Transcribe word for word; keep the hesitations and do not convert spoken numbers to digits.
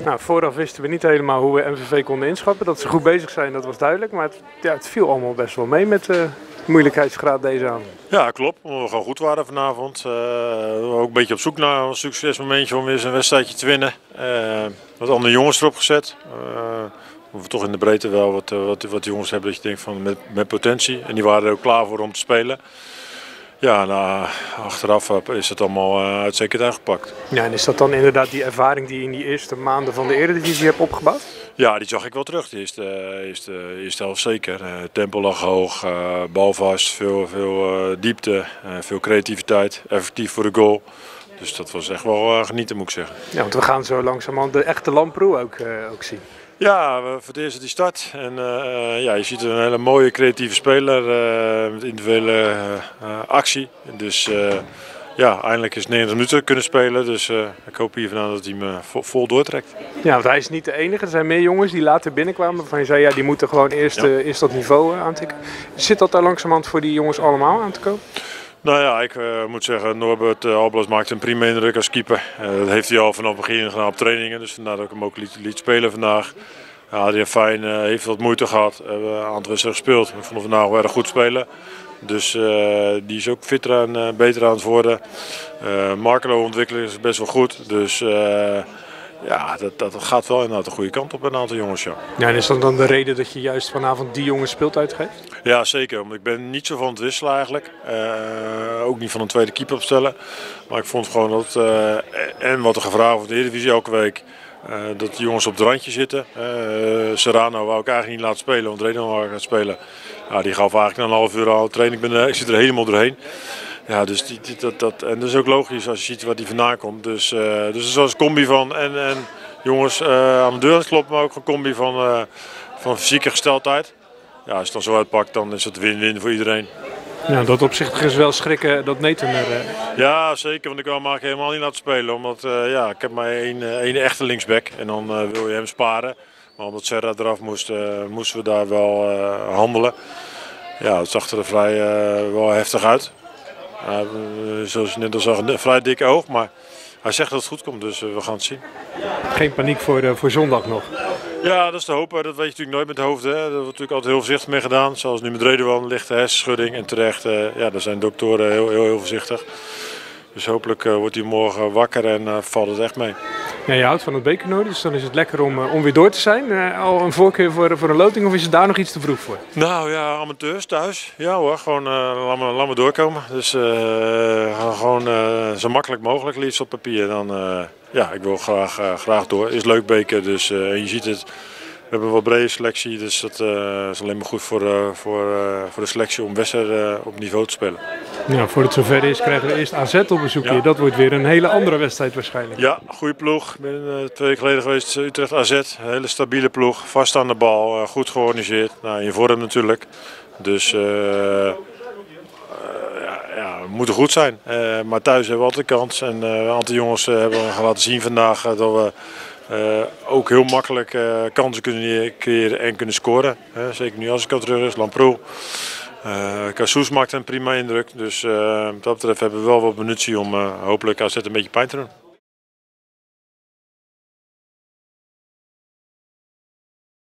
Nou, vooraf wisten we niet helemaal hoe we M V V konden inschatten. Dat ze goed bezig zijn, dat was duidelijk. Maar het, ja, het viel allemaal best wel mee met de moeilijkheidsgraad deze avond. Ja, klopt. Omdat we gewoon goed waren vanavond. Uh, we waren ook een beetje op zoek naar een succesmomentje om weer eens een wedstrijdje te winnen. Uh, wat andere jongens erop gezet. Uh, we toch in de breedte wel wat, wat, wat jongens hebben dat je denkt van met, met potentie. En die waren er ook klaar voor om te spelen. Ja, nou, achteraf is het allemaal uh, uitstekend uitgepakt. Ja, en is dat dan inderdaad die ervaring die je in die eerste maanden van de Eredivisie hebt opgebouwd? Ja, die zag ik wel terug. De eerste, eerste, eerste helft zeker. Uh, tempo lag hoog, uh, balvast, veel, veel uh, diepte, uh, veel creativiteit, effectief voor de goal. Dus dat was echt wel uh, genieten, moet ik zeggen. Ja, want we gaan zo langzamerhand de echte Lamproe ook, uh, ook zien. Ja, voor het eerst die start. En uh, ja, je ziet een hele mooie creatieve speler uh, met individuele uh, actie. Dus uh, ja, eindelijk is negentig minuten kunnen spelen. Dus uh, ik hoop hier vandaan dat hij me vol, vol doortrekt. Ja, want hij is niet de enige. Er zijn meer jongens die later binnenkwamen waarvan je zei, ja, die moeten gewoon eerst, ja. uh, eerst dat niveau uh, aantikken. Zit dat daar langzamerhand voor die jongens allemaal aan te komen? Nou ja, ik uh, moet zeggen, Norbert uh, Alblas maakt een prima indruk als keeper. Uh, dat heeft hij al vanaf het begin gedaan op trainingen, dus vandaar dat ik hem ook liet, liet spelen vandaag. Uh, Adriaan Fijn uh, heeft wat moeite gehad, we hebben een aantal wedstrijden gespeeld. Ik vond hem vandaag wel erg goed spelen. Dus uh, die is ook fitter en uh, beter aan het worden. Uh, Markelo ontwikkeling is best wel goed, dus uh, ja, dat, dat gaat wel inderdaad de goede kant op een aantal jongens. Ja. Ja, en is dat dan de reden dat je juist vanavond die jongens speelt uitgeeft? Ja, zeker. Want ik ben niet zo van het wisselen eigenlijk. Uh, ook niet van een tweede keeper opstellen. Maar ik vond gewoon dat, uh, en wat er gevraagd wordt in de Eredivisie elke week, uh, dat de jongens op het randje zitten. Uh, Serrano wou ik eigenlijk niet laten spelen, want Redon wou gaan spelen. Ja, die gaf eigenlijk na een half uur al training. Ik, ben er, ik zit er helemaal doorheen. Ja, dus die, die, dat, dat, en dat is ook logisch als je ziet waar die vandaan komt. Dus, uh, dus er was een combi van en, en jongens uh, aan de deur klopt, maar ook een combi van, uh, van fysieke gesteldheid. Ja, als het dan zo uitpakt, dan is het win-win voor iedereen. Ja, dat opzichtig is wel schrikken dat Nathan er... Uh... Ja, zeker, want ik wil hem eigenlijk helemaal niet laten spelen. Omdat uh, ja, ik heb maar één, één echte linksback en dan uh, wil je hem sparen. Maar omdat Serra eraf moest, uh, moesten we daar wel uh, handelen. Ja, het zag er vrij uh, wel heftig uit. Uh, zoals je net al zag, een vrij dik oog, maar hij zegt dat het goed komt, dus uh, we gaan het zien. Geen paniek voor, uh, voor zondag nog? Ja, dat is te hopen. Dat weet je natuurlijk nooit met de hoofden. Daar wordt natuurlijk altijd heel voorzichtig mee gedaan. Zoals nu met Redouan, lichte hersenschudding. En terecht, uh, ja, daar zijn doktoren heel, heel, heel voorzichtig. Dus hopelijk uh, wordt hij morgen wakker en uh, valt het echt mee. Ja, je houdt van het bekertoernooi, dus dan is het lekker om, uh, om weer door te zijn. Uh, al een voorkeur voor, voor een loting of is het daar nog iets te vroeg voor? Nou ja, amateurs thuis. Ja hoor, gewoon uh, laat, me, laat me doorkomen. Dus uh, gewoon uh, zo makkelijk mogelijk liefst op papier. Dan, uh, ja, ik wil graag, uh, graag door. Is leuk beker, dus uh, je ziet het. We hebben een wat brede selectie, dus dat uh, is alleen maar goed voor, uh, voor, uh, voor de selectie om wedstrijden uh, op niveau te spelen. Ja, voordat het zover is krijgen we eerst A Z op bezoek. Ja. Dat wordt weer een hele andere wedstrijd waarschijnlijk. Ja, goede ploeg. Ik ben uh, twee weken geleden geweest, Utrecht A Z. Een hele stabiele ploeg, vast aan de bal, uh, goed georganiseerd. Nou, in vorm natuurlijk. Dus uh, uh, ja, ja, we moeten goed zijn. Uh, maar thuis hebben we altijd de kans. En uh, een aantal jongens uh, hebben we laten zien vandaag uh, dat we Uh, ook heel makkelijk uh, kansen kunnen creëren en kunnen scoren. Uh, zeker nu als ik al terug is, Lamproe. Uh, Cassous maakt een prima indruk. Dus uh, wat dat betreft hebben we wel wat munitie om uh, hopelijk A Z een beetje pijn te doen.